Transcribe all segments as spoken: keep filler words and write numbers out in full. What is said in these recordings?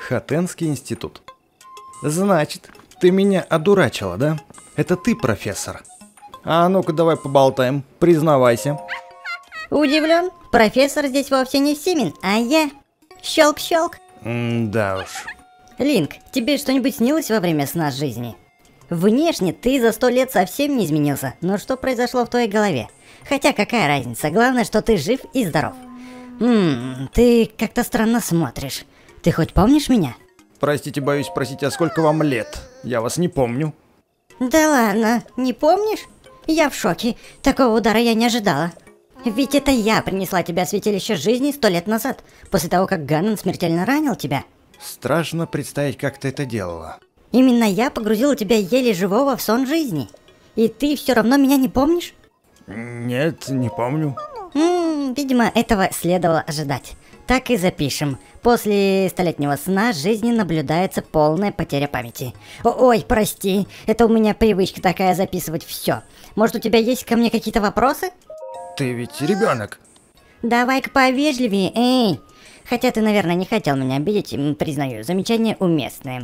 Хатенский институт. Значит, ты меня одурачила, да? Это ты, профессор? А ну-ка давай поболтаем, признавайся. Удивлен? Профессор здесь вовсе не Симин, а я. Щелк-щелк. Да уж. Линк, тебе что-нибудь снилось во время сна жизни? Внешне ты за сто лет совсем не изменился, но что произошло в твоей голове? Хотя какая разница, главное, что ты жив и здоров. Ммм, ты как-то странно смотришь. Ты хоть помнишь меня? Простите, боюсь спросить, а сколько вам лет? Я вас не помню. Да ладно, не помнишь? Я в шоке, такого удара я не ожидала. Ведь это я принесла тебя в святилище жизни сто лет назад, после того, как Ганнон смертельно ранил тебя. Страшно представить, как ты это делала. Именно я погрузила тебя еле живого в сон жизни. И ты все равно меня не помнишь? Нет, не помню. Ммм, видимо, этого следовало ожидать. Так и запишем. После столетнего сна жизни наблюдается полная потеря памяти. О ой, прости, это у меня привычка такая записывать все. Может, у тебя есть ко мне какие-то вопросы? Ты ведь ребенок. Давай-ка повежливее, эй. Хотя ты, наверное, не хотел меня обидеть, признаю, замечание уместное.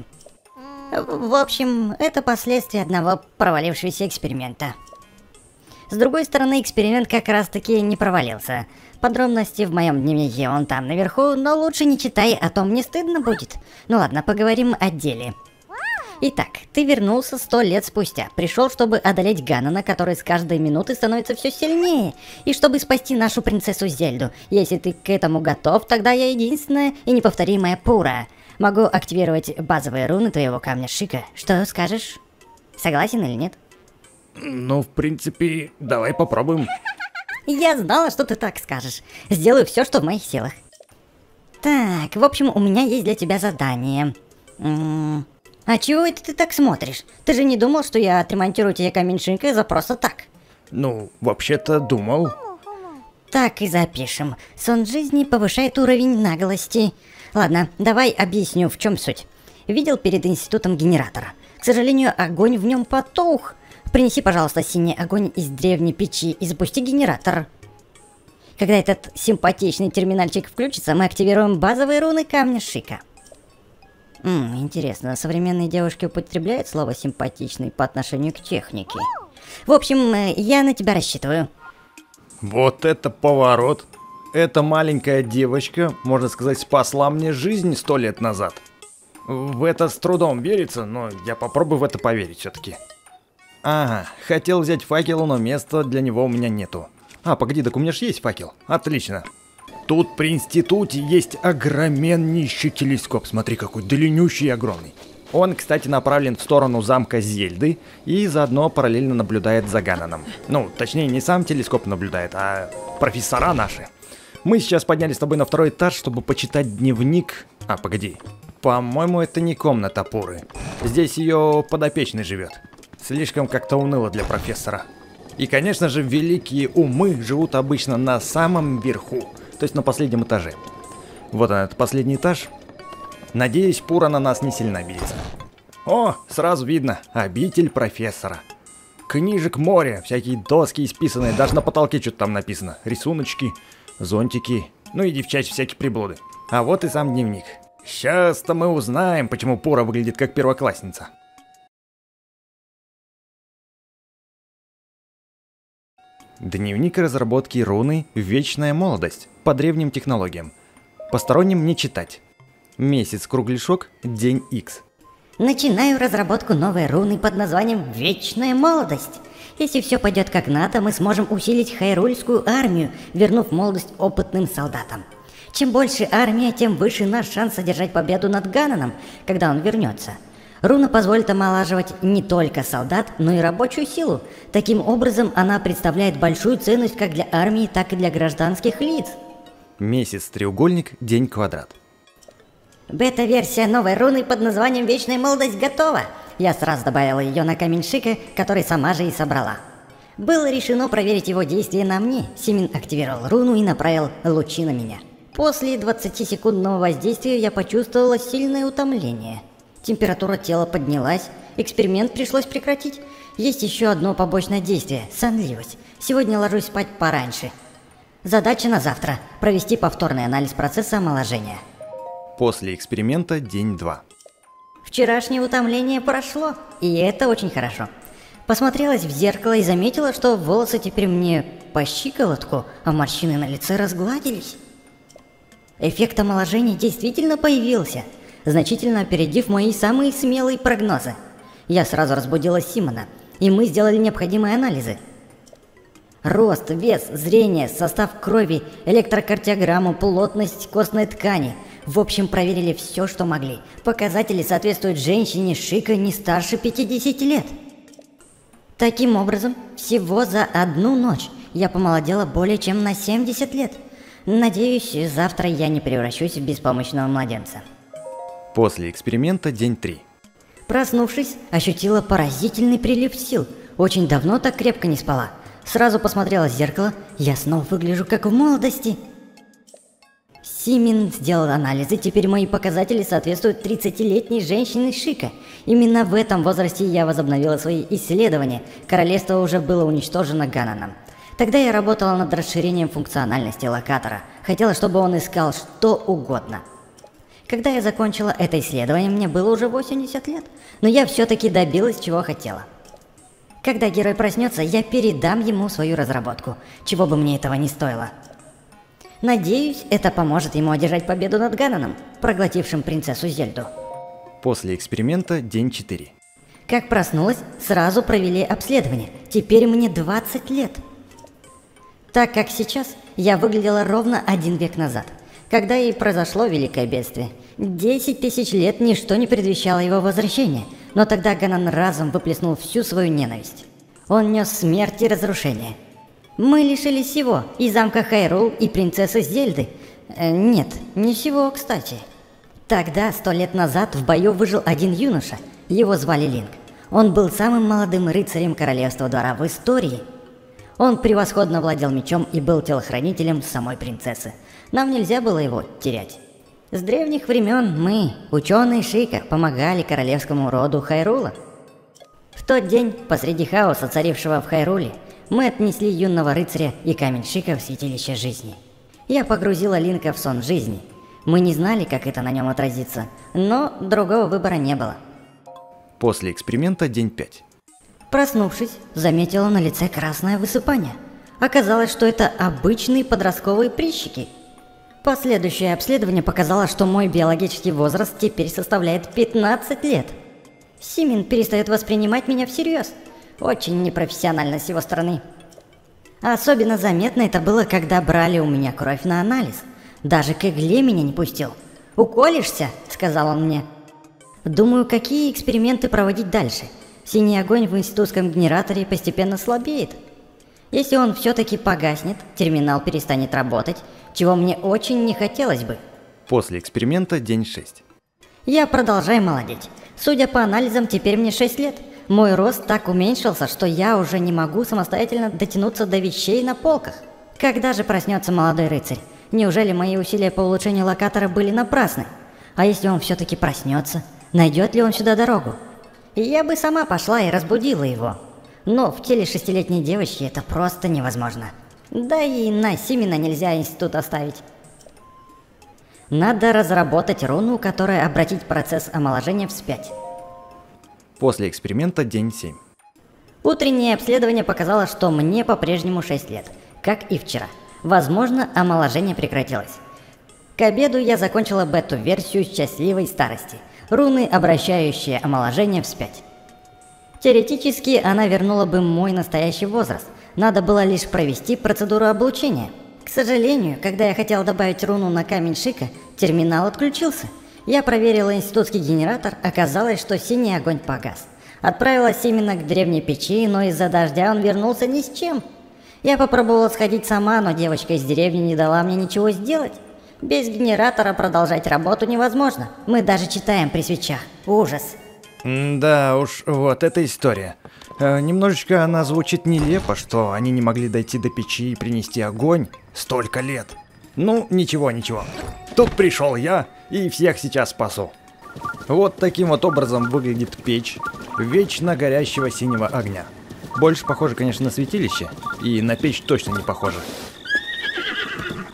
В общем, это последствия одного провалившегося эксперимента. С другой стороны, эксперимент как раз-таки не провалился. Подробности в моем дневнике вон там наверху, но лучше не читай, а то мне стыдно будет. Ну ладно, поговорим о деле. Итак, ты вернулся сто лет спустя. Пришел, чтобы одолеть Ганнона, который с каждой минуты становится все сильнее. И чтобы спасти нашу принцессу Зельду. Если ты к этому готов, тогда я единственная и неповторимая Пура. Могу активировать базовые руны твоего камня Шика. Что скажешь? Согласен или нет? Ну, в принципе, давай попробуем. Я знала, что ты так скажешь. Сделаю все, что в моих силах. Так, в общем, у меня есть для тебя задание. М-м- а чего это ты так смотришь? Ты же не думал, что я отремонтирую тебе камень Шика за просто так? Ну, вообще-то думал. Так и запишем. Сон жизни повышает уровень наглости. Ладно, давай объясню, в чем суть. Видел перед институтом генератор. К сожалению, огонь в нем потух. Принеси, пожалуйста, синий огонь из древней печи и запусти генератор. Когда этот симпатичный терминальчик включится, мы активируем базовые руны камня Шика. М, интересно, современные девушки употребляют слово «симпатичный» по отношению к технике? В общем, я на тебя рассчитываю. Вот это поворот. Эта маленькая девочка, можно сказать, спасла мне жизнь сто лет назад. В это с трудом верится, но я попробую в это поверить все-таки. Ага, хотел взять факел, но места для него у меня нету. А, погоди, так у меня же есть факел. Отлично. Тут при институте есть огроменнейший телескоп. Смотри, какой длиннющий и огромный. Он, кстати, направлен в сторону замка Зельды и заодно параллельно наблюдает за Ганноном. Ну, точнее, не сам телескоп наблюдает, а профессора наши. Мы сейчас поднялись с тобой на второй этаж, чтобы почитать дневник. А, погоди. По-моему, это не комната Пуры. Здесь ее подопечный живет. Слишком как-то уныло для профессора. И, конечно же, великие умы живут обычно на самом верху, то есть на последнем этаже. Вот он, это последний этаж. Надеюсь, Пура на нас не сильно обидится. О, сразу видно, обитель профессора. Книжек море, всякие доски исписанные, даже на потолке что-то там написано. Рисуночки, зонтики, ну и девчачьи всякие приблуды. А вот и сам дневник. Сейчас-то мы узнаем, почему Пура выглядит как первоклассница. Дневник разработки руны «Вечная молодость» по древним технологиям. Посторонним не читать. Месяц кругляшок, день Х. Начинаю разработку новой руны под названием «Вечная молодость». Если все пойдет как надо, мы сможем усилить хайрульскую армию, вернув молодость опытным солдатам. Чем больше армия, тем выше наш шанс одержать победу над Ганноном, когда он вернется. Руна позволит омолаживать не только солдат, но и рабочую силу. Таким образом, она представляет большую ценность как для армии, так и для гражданских лиц. Месяц треугольник, день квадрат. Бета-версия новой руны под названием «Вечная молодость» готова. Я сразу добавила ее на камень Шика, который сама же и собрала. Было решено проверить его действие на мне. Симин активировал руну и направил лучи на меня. После двадцатисекундного воздействия я почувствовала сильное утомление. Температура тела поднялась, эксперимент пришлось прекратить. Есть еще одно побочное действие – сонливость. Сегодня ложусь спать пораньше. Задача на завтра – провести повторный анализ процесса омоложения. После эксперимента день два. Вчерашнее утомление прошло, и это очень хорошо. Посмотрелась в зеркало и заметила, что волосы теперь мне по щиколотку, а морщины на лице разгладились. Эффект омоложения действительно появился, значительно опередив мои самые смелые прогнозы. Я сразу разбудила Симона, и мы сделали необходимые анализы. Рост, вес, зрение, состав крови, электрокардиограмму, плотность костной ткани. В общем, проверили все, что могли. Показатели соответствуют женщине Шика не старше пятидесяти лет. Таким образом, всего за одну ночь я помолодела более чем на семьдесят лет. Надеюсь, завтра я не превращусь в беспомощного младенца. После эксперимента день три. Проснувшись, ощутила поразительный прилив сил. Очень давно так крепко не спала. Сразу посмотрела в зеркало, я снова выгляжу как в молодости. Симин сделал анализы, теперь мои показатели соответствуют тридцатилетней женщине Шика. Именно в этом возрасте я возобновила свои исследования. Королевство уже было уничтожено Гананом. Тогда я работала над расширением функциональности локатора. Хотела, чтобы он искал что угодно. Когда я закончила это исследование, мне было уже восемьдесят лет. Но я все-таки добилась, чего хотела. Когда герой проснется, я передам ему свою разработку, чего бы мне этого не стоило. Надеюсь, это поможет ему одержать победу над Гананом, проглотившим принцессу Зельду. После эксперимента день четыре. Как проснулась, сразу провели обследование. Теперь мне двадцать лет. Так как сейчас, я выглядела ровно один век назад, когда и произошло великое бедствие. Десять тысяч лет ничто не предвещало его возвращения, но тогда Ганан разом выплеснул всю свою ненависть. Он нес смерть и разрушение. Мы лишились всего, и замка Хайрул, и принцессы Зельды. Э, нет, не всего, кстати. Тогда, сто лет назад, в бою выжил один юноша, его звали Линк. Он был самым молодым рыцарем королевства двора в истории. Он превосходно владел мечом и был телохранителем самой принцессы. Нам нельзя было его терять. С древних времен мы, ученые Шика, помогали королевскому роду Хайрула. В тот день, посреди хаоса, царившего в Хайруле, мы отнесли юного рыцаря и камень Шика в святилище жизни. Я погрузила Линка в сон жизни. Мы не знали, как это на нем отразится, но другого выбора не было. После эксперимента день пять. Проснувшись, заметила на лице красное высыпание. Оказалось, что это обычные подростковые прыщики. Последующее обследование показало, что мой биологический возраст теперь составляет пятнадцать лет. Симин перестает воспринимать меня всерьез. Очень непрофессионально с его стороны. Особенно заметно это было, когда брали у меня кровь на анализ. Даже к игле меня не пустил. «Уколешься?» — сказал он мне. Думаю, какие эксперименты проводить дальше. Синий огонь в институтском генераторе постепенно слабеет. Если он все-таки погаснет, терминал перестанет работать, чего мне очень не хотелось бы. После эксперимента день шесть. Я продолжаю молодеть. Судя по анализам, теперь мне шесть лет. Мой рост так уменьшился, что я уже не могу самостоятельно дотянуться до вещей на полках. Когда же проснется молодой рыцарь? Неужели мои усилия по улучшению локатора были напрасны? А если он все-таки проснется, найдет ли он сюда дорогу? И я бы сама пошла и разбудила его. Но в теле шестилетней девочки это просто невозможно. Да и на Симина нельзя институт оставить. Надо разработать руну, которая обратит процесс омоложения вспять. После эксперимента день семь. Утреннее обследование показало, что мне по-прежнему шесть лет, как и вчера. Возможно, омоложение прекратилось. К обеду я закончила бету-версию счастливой старости. Руны, обращающие омоложение вспять. Теоретически она вернула бы мой настоящий возраст. Надо было лишь провести процедуру облучения. К сожалению, когда я хотела добавить руну на камень Шика, терминал отключился. Я проверила институтский генератор, оказалось, что синий огонь погас. Отправилась именно к древней печи, но из-за дождя он вернулся ни с чем. Я попробовала сходить сама, но девочка из деревни не дала мне ничего сделать. Без генератора продолжать работу невозможно. Мы даже читаем при свечах. Ужас. Да уж, вот эта история. Э, немножечко она звучит нелепо, что они не могли дойти до печи и принести огонь столько лет. Ну, ничего, ничего. Тут пришел я и всех сейчас спасу. Вот таким вот образом выглядит печь вечно горящего синего огня. Больше похоже, конечно, на святилище, и на печь точно не похоже.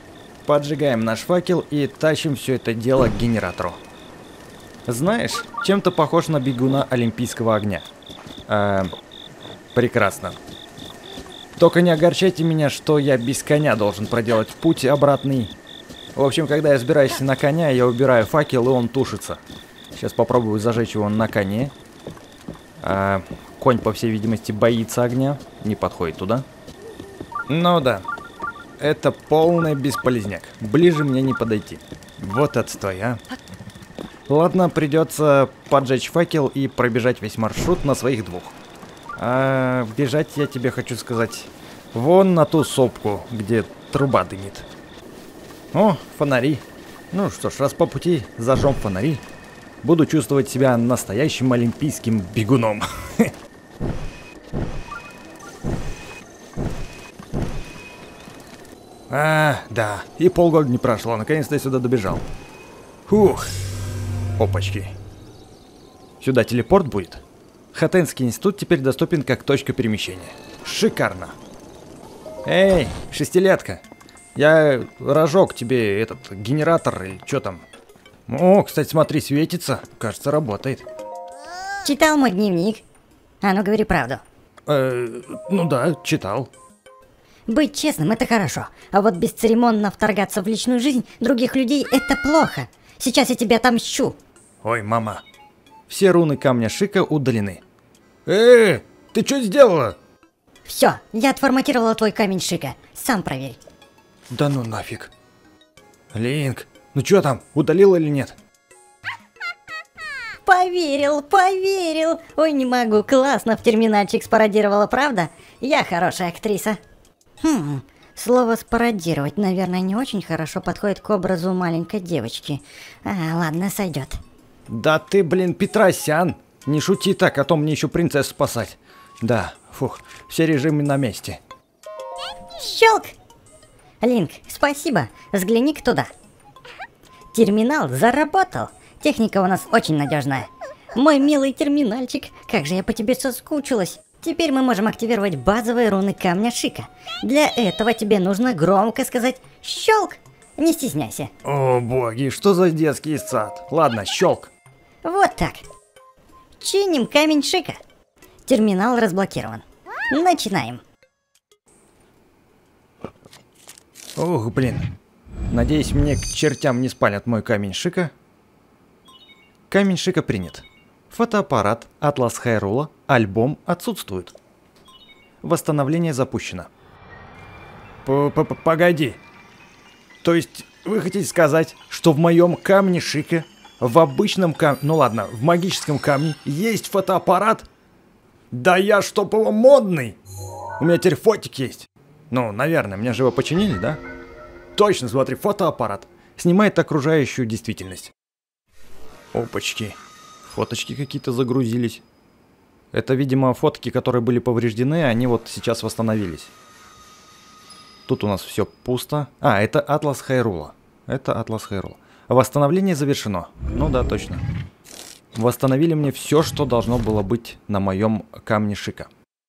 Поджигаем наш факел и тащим все это дело к генератору. Знаешь, чем-то похож на бегуна Олимпийского огня. Э, прекрасно. Только не огорчайте меня, что я без коня должен проделать путь обратный. В общем, когда я сбираюсь на коня, я убираю факел, и он тушится. Сейчас попробую зажечь его на коне. А, конь, по всей видимости, боится огня, не подходит туда. Ну да, это полный бесполезняк. Ближе мне не подойти. Вот отстой, а. Ладно, придется поджечь факел и пробежать весь маршрут на своих двух. А бежать я тебе хочу сказать вон на ту сопку, где труба дымит. О, фонари. Ну что ж, раз по пути зажжем фонари, буду чувствовать себя настоящим олимпийским бегуном. А, да, и полгода не прошло, наконец-то я сюда добежал. Фух. Опачки. Сюда телепорт будет? Хотенский институт теперь доступен как точка перемещения. Шикарно. Эй, шестилетка. Я разжег тебе этот генератор или что там. О, кстати, смотри, светится. Кажется, работает. Читал мой дневник? А ну говори правду. Э, ну да, читал. Быть честным — это хорошо, а вот бесцеремонно вторгаться в личную жизнь других людей — это плохо. Сейчас я тебя отомщу. Ой, мама. Все руны камня Шика удалены. Э, ты что сделала? Все, я отформатировала твой камень Шика. Сам проверь. Да ну нафиг. Линк, ну что там, удалил или нет? Поверил, поверил. Ой, не могу, классно в терминальчик спародировала, правда? Я хорошая актриса. Хм, слово «спародировать», наверное, не очень хорошо подходит к образу маленькой девочки. А, ладно, сойдет. Да ты, блин, Петросян. Не шути так, а то мне еще принцессу спасать. Да, фух, все режимы на месте. Щелк! Линк, спасибо, взгляни-ка туда. Терминал заработал. Техника у нас очень надежная. Мой милый терминальчик, как же я по тебе соскучилась. Теперь мы можем активировать базовые руны камня Шика. Для этого тебе нужно громко сказать «щелк». Не стесняйся. О боги, что за детский сад? Ладно, щелк. Вот так. Чиним камень Шика. Терминал разблокирован. Начинаем. Ух, блин. Надеюсь, мне к чертям не спалят мой камень Шика. Камень Шика принят. Фотоаппарат, атлас Хайрула, альбом отсутствуют. Восстановление запущено. П-п-погоди. То есть вы хотите сказать, что в моем камне Шика, в обычном камне, ну ладно, в магическом камне есть фотоаппарат? Да я чтоб его модный! У меня теперь фотик есть. Ну, наверное, меня же его починили, да? Точно, смотри, фотоаппарат. Снимает окружающую действительность. Опачки. Фоточки какие-то загрузились. Это, видимо, фотки, которые были повреждены, они вот сейчас восстановились. Тут у нас все пусто. А, это атлас Хайрула. Это атлас Хайрула. Восстановление завершено. Ну да, точно. Восстановили мне все, что должно было быть на моем камне Шика.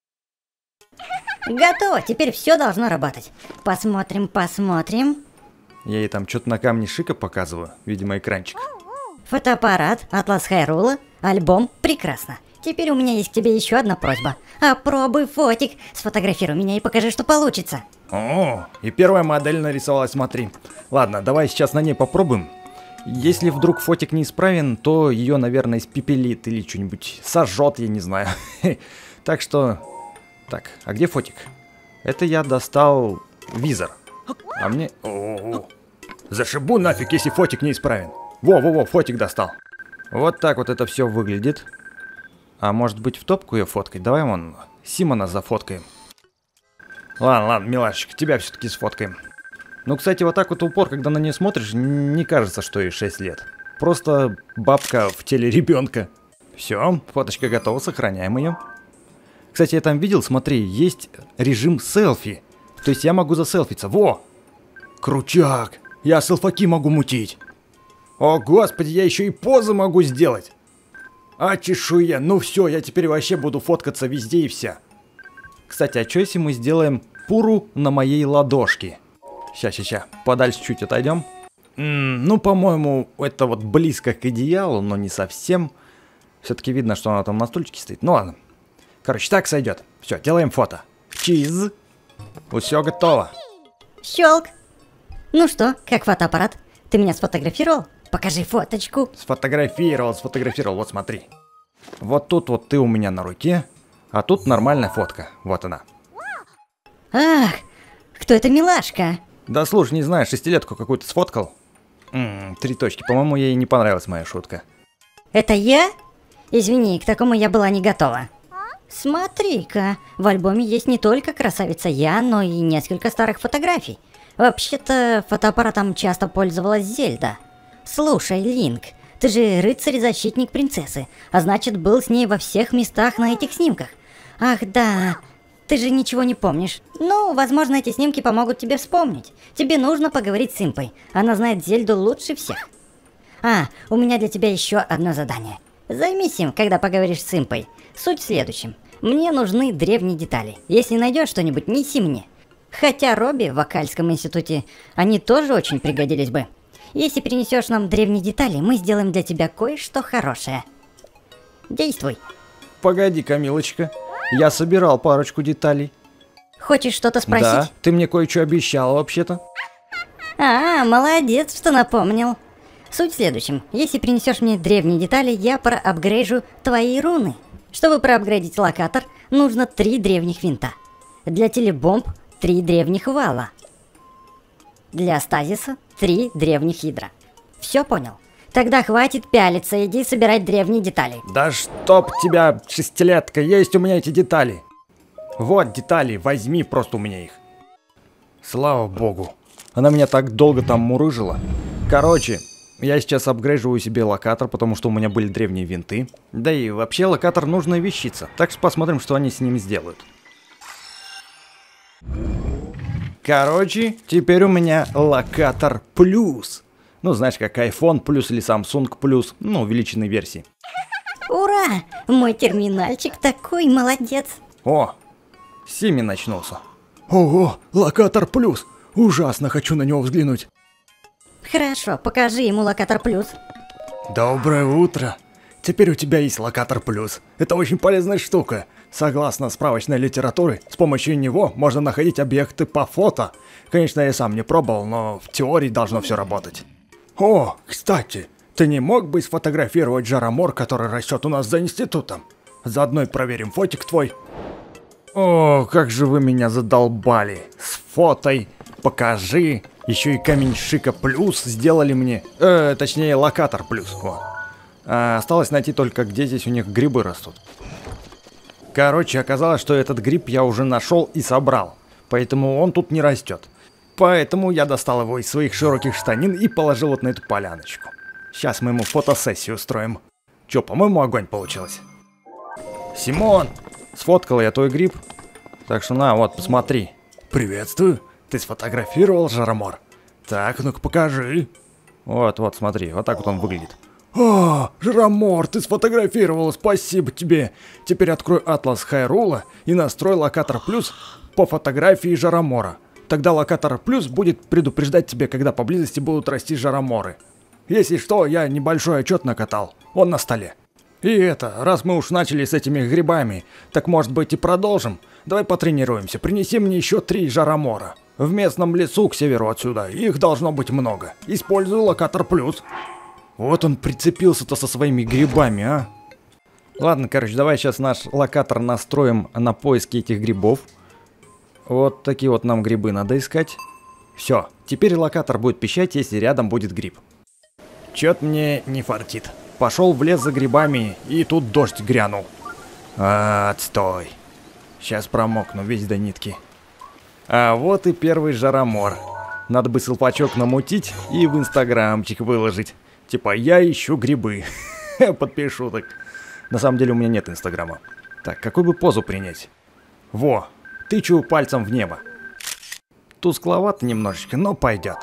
Готово, теперь все должно работать. Посмотрим, посмотрим. Я ей там что-то на камне Шика показываю. Видимо, экранчик. Фотоаппарат, атлас Хайрула, альбом, прекрасно. Теперь у меня есть к тебе еще одна просьба. Опробуй фотик, сфотографируй меня и покажи, что получится. О, и первая модель нарисовалась, смотри. Ладно, давай сейчас на ней попробуем. Если вдруг фотик неисправен, то ее, наверное, испепелит или что-нибудь сожжет, я не знаю. Так что... Так, а где фотик? Это я достал визор. А мне... О-о-о. Зашибу нафиг, если фотик неисправен. Во-во-во, фотик достал. Вот так вот это все выглядит. А может быть в топку ее фоткать? Давай вон Симона зафоткаем. Ладно, ладно, милашечка, тебя все-таки сфоткаем. Ну, кстати, вот так вот упор, когда на нее смотришь, не кажется, что ей шесть лет. Просто бабка в теле ребенка. Все, фоточка готова, сохраняем ее. Кстати, я там видел, смотри, есть режим селфи. То есть я могу заселфиться. Во! Крутяк! Я селфаки могу мутить. О, господи, я еще и позы могу сделать. А чешуя, ну все, я теперь вообще буду фоткаться везде и вся. Кстати, а что если мы сделаем пуру на моей ладошке? Ща, ща, ща. Подальше чуть отойдем. М-м, ну, по-моему, это вот близко к идеалу, но не совсем. Все-таки видно, что она там на стульчике стоит. Ну ладно. Короче, так сойдет. Все, делаем фото. Чиз. Все готово. Щелк. Ну что, как фотоаппарат? Ты меня сфотографировал? Покажи фоточку. Сфотографировал, сфотографировал. Вот смотри. Вот тут вот ты у меня на руке, а тут нормальная фотка. Вот она. Ах, кто это милашка? Да слушай, не знаю, шестилетку какую-то сфоткал. М-м, три точки. По-моему, ей не понравилась моя шутка. Это я? Извини, к такому я была не готова. Смотри-ка, в альбоме есть не только красавица я, но и несколько старых фотографий. Вообще-то, фотоаппаратом часто пользовалась Зельда. Слушай, Линк, ты же рыцарь-защитник принцессы, а значит, был с ней во всех местах на этих снимках. Ах да, ты же ничего не помнишь. Ну, возможно, эти снимки помогут тебе вспомнить. Тебе нужно поговорить с Импой, она знает Зельду лучше всех. А, у меня для тебя еще одно задание. Займись им, когда поговоришь с Импой. Суть в следующем. Мне нужны древние детали. Если найдешь что-нибудь, неси мне. Хотя Робби в вокальском институте, они тоже очень пригодились бы. Если принесешь нам древние детали, мы сделаем для тебя кое-что хорошее. Действуй. Погоди, Камилочка. Я собирал парочку деталей. Хочешь что-то спросить? Да, ты мне кое-что обещала вообще-то. А, молодец, что напомнил. Суть в следующем. Если принесешь мне древние детали, я проапгрейжу твои руны. Чтобы проапгрейдить локатор, нужно три древних винта. Для телебомб три древних вала. Для стазиса три древних ядра. Все понял? Тогда хватит пялиться, иди собирать древние детали. Да чтоб тебя, шестилетка, есть у меня эти детали. Вот детали, возьми просто у меня их. Слава богу. Она меня так долго там мурыжила. Короче, я сейчас апгрейживаю себе локатор, потому что у меня были древние винты. Да и вообще локатор нужная вещица. Так что посмотрим, что они с ним сделают. Короче, теперь у меня локатор плюс. Ну, знаешь, как iPhone плюс или Samsung плюс, ну, увеличенной версии. Ура! Мой терминальчик такой молодец. О, Сими начнулся. Ого, локатор плюс. Ужасно хочу на него взглянуть. Хорошо, покажи ему локатор плюс. Доброе утро. Теперь у тебя есть локатор плюс. Это очень полезная штука. Согласно справочной литературе, с помощью него можно находить объекты по фото. Конечно, я сам не пробовал, но в теории должно все работать. О, кстати, ты не мог бы сфотографировать жаромор, который растет у нас за институтом? Заодно и проверим фотик твой. О, как же вы меня задолбали. С фотой, покажи. Еще и камень шика плюс сделали мне. Э, точнее, локатор плюс. Вот. А осталось найти только, где здесь у них грибы растут. Короче, оказалось, что этот гриб я уже нашел и собрал. Поэтому он тут не растет. Поэтому я достал его из своих широких штанин и положил вот на эту поляночку. Сейчас мы ему фотосессию устроим. Че, по-моему, огонь получилось. Симон, сфоткал я твой гриб. Так что на, вот, посмотри. Приветствую. Ты сфотографировал жаромор? Так, ну-ка покажи. Вот, вот, смотри, вот так вот он выглядит. О, Жаромор, ты сфотографировал, спасибо тебе. Теперь открой атлас Хайрула и настрой локатор плюс по фотографии Жаромора. Тогда локатор плюс будет предупреждать тебя, когда поблизости будут расти жароморы. Если что, я небольшой отчет накатал, он на столе. И это, раз мы уж начали с этими грибами, так может быть и продолжим. Давай потренируемся, принеси мне еще три жаромора. В местном лесу к северу отсюда, их должно быть много. Используй локатор плюс. Вот он прицепился-то со своими грибами, а. Ладно, короче, давай сейчас наш локатор настроим на поиски этих грибов. Вот такие вот нам грибы надо искать. Все, теперь локатор будет пищать, если рядом будет гриб. Чё-то мне не фартит. Пошел в лес за грибами, и тут дождь грянул. А, отстой. Сейчас промокну весь до нитки. А вот и первый жаромор. Надо бы селфачок намутить и в инстаграмчик выложить. Типа, я ищу грибы. Подпишу так. На самом деле у меня нет инстаграма. Так, какую бы позу принять? Во, тычу пальцем в небо. Тускловато немножечко, но пойдет.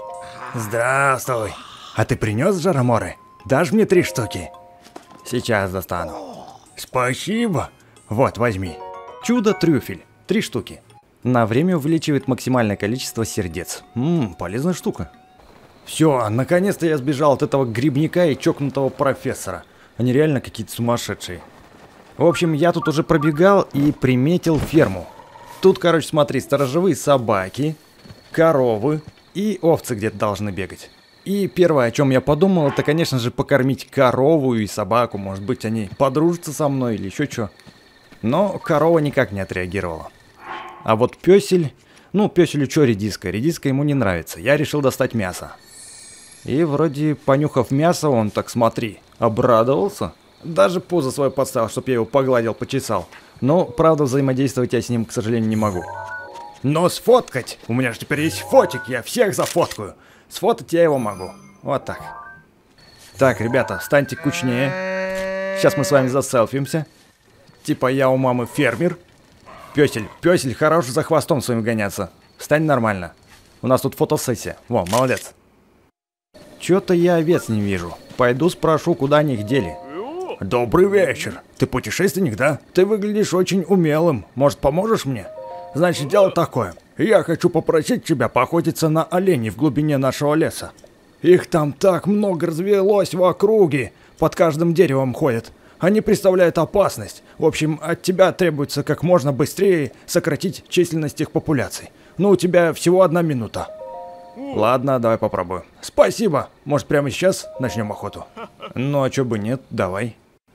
Здравствуй. А ты принес жароморы? Дашь мне три штуки? Сейчас достану. Спасибо. Вот, возьми. Чудо-трюфель. Три штуки. На время увеличивает максимальное количество сердец. Ммм, полезная штука. Все, наконец-то я сбежал от этого грибника и чокнутого профессора. Они реально какие-то сумасшедшие. В общем, я тут уже пробегал и приметил ферму. Тут, короче, смотри, сторожевые собаки, коровы и овцы где-то должны бегать. И первое, о чем я подумал, это, конечно же, покормить корову и собаку. Может быть, они подружатся со мной или еще что. Но корова никак не отреагировала. А вот пёсель... Ну, пёселю что редиска? Редиска ему не нравится. Я решил достать мясо. И вроде, понюхав мясо, он, так смотри, обрадовался. Даже пузо свое подставил, чтоб я его погладил, почесал. Но, правда, взаимодействовать я с ним, к сожалению, не могу. Но сфоткать! У меня же теперь есть фотик, я всех зафоткаю. Сфотать я его могу. Вот так. Так, ребята, встаньте кучнее. Сейчас мы с вами заселфимся. Типа я у мамы фермер. Пёсель, пёсель, хорош за хвостом своим гоняться. Встань нормально. У нас тут фотосессия. Во, молодец. Чё-то я овец не вижу. Пойду спрошу, куда они их дели. Добрый вечер. Ты путешественник, да? Ты выглядишь очень умелым. Может, поможешь мне? Значит, дело такое. Я хочу попросить тебя поохотиться на оленей в глубине нашего леса. Их там так много развелось в округе. Под каждым деревом ходят. Они представляют опасность. В общем, от тебя требуется как можно быстрее сократить численность их популяций. Ну, у тебя всего одна минута. Ладно, давай попробую. Спасибо. Может, прямо сейчас начнем охоту? Ну, а чё бы нет, давай.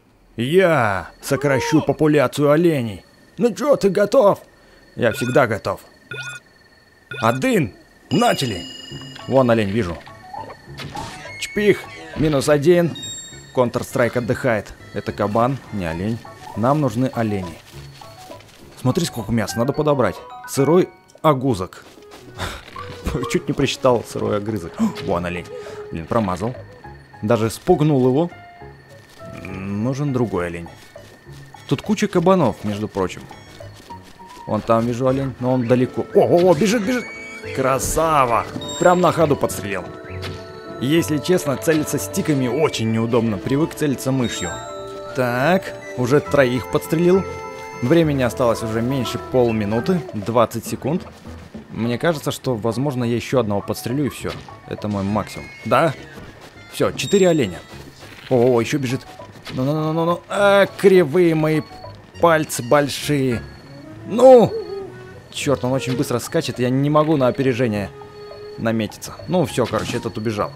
Я сокращу популяцию оленей. Ну чё, ты готов? Я всегда готов. Один. Начали. Вон олень, вижу. Чпих. Минус один. Counter-Strike отдыхает. Это кабан, не олень. Нам нужны олени. Смотри, сколько мяса надо подобрать. Сырой огузок. Чуть не просчитал сырой огрызок. Вон олень. Блин, промазал. Даже спугнул его. Нужен другой олень. Тут куча кабанов, между прочим. Вон там вижу олень, но он далеко. О-о-о, бежит, бежит. Красава. Прям на ходу подстрелил. Если честно, целиться стиками очень неудобно. Привык целиться мышью. Так, уже троих подстрелил. Времени осталось уже меньше полминуты. двадцать секунд. Мне кажется, что, возможно, я еще одного подстрелю и все. Это мой максимум. Да? Все, четыре оленя. О, еще бежит. Ну-ну-ну-ну-ну. А, кривые мои пальцы большие. Ну! Черт, он очень быстро скачет, я не могу на опережение наметиться. Ну, все, короче, этот убежал.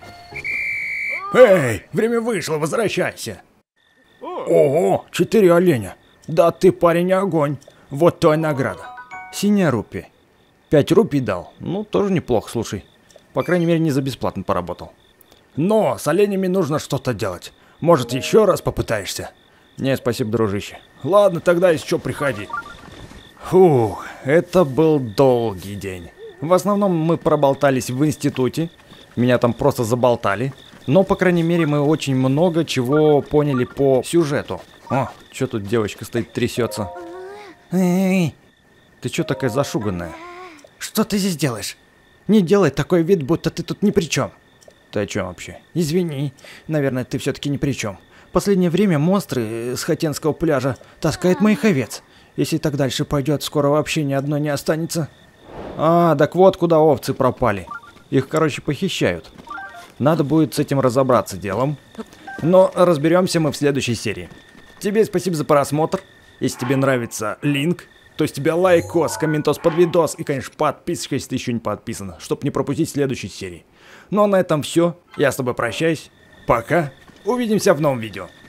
Эй, время вышло, возвращайся. Ого, четыре оленя. Да ты, парень, огонь. Вот твоя награда. Синяя рупия. Пять рупий дал. Ну, тоже неплохо, слушай. По крайней мере, не за бесплатно поработал. Но с оленями нужно что-то делать. Может, еще раз попытаешься? Не, спасибо, дружище. Ладно, тогда еще приходи. Фух, это был долгий день. В основном мы проболтались в институте. Меня там просто заболтали. Но, по крайней мере, мы очень много чего поняли по сюжету. О, что тут девочка стоит, трясется. Эй, ты что такая зашуганная? Что ты здесь делаешь? Не делай такой вид, будто ты тут ни при чем. Ты о чем вообще? Извини, наверное, ты все-таки ни при чем. Последнее время монстры с Хотенского пляжа таскают моих овец. Если так дальше пойдет, скоро вообще ни одной не останется. А, так вот куда овцы пропали. Их, короче, похищают. Надо будет с этим разобраться делом. Но разберемся мы в следующей серии. Тебе спасибо за просмотр. Если тебе нравится линк, то есть тебе лайкос, комментос под видос и, конечно, подписочка, если ты еще не подписан, чтобы не пропустить следующей серии. Ну а на этом все. Я с тобой прощаюсь. Пока. Увидимся в новом видео.